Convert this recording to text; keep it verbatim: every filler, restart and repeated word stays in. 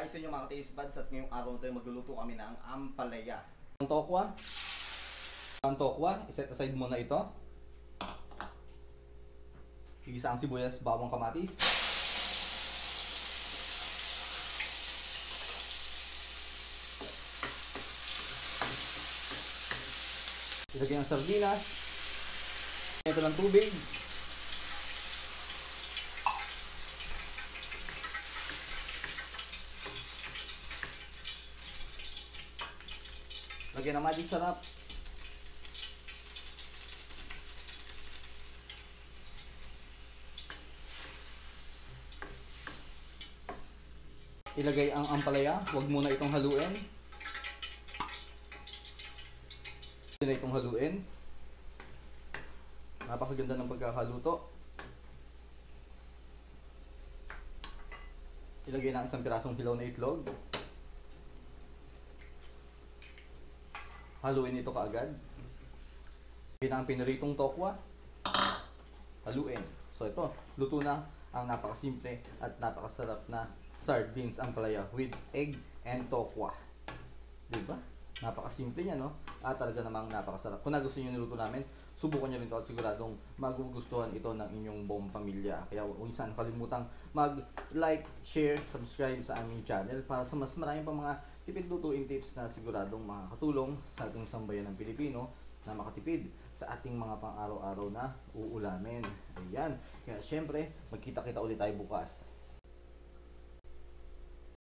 Hi sa inyo mga taste buds, at ngayong araw tayo magluluto kami ng ampalaya. Ang tokwa, ang tokwa, iset aside muna ito. Igisa ang sibuyas, bawang, kamatis. Ilagay ang sardinas. Ito ng tubig. Lagyan ng magic sarap. Ilagay ang ampalaya. Huwag muna itong haluin. Hindi na itong haluin. Napakaganda ng pagkakaluto. Ilagay ng isang pirasong hilaw na itlog. Haluin ito kaagad. Ilagay na ang pinaritong tokwa. Haluin. So ito, luto na ang napakasimple at napakasarap na sardines ampalaya with egg and tokwa. Diba? Napakasimple niya, no? At talaga namang napakasarap. Kung nagustuhan nyo niluto namin, subukan nyo rin ito at siguradong magugustuhan ito ng inyong buong pamilya. Kaya huwag saan kalimutang mag-like, share, subscribe sa aming channel para sa mas maraming pang mga tipid lutuin tips na siguradong makakatulong sa ating sambayan ng Pilipino na makatipid sa ating mga pang-araw-araw na uulamin. Ayan. Kaya syempre, magkita-kita ulit tayo bukas.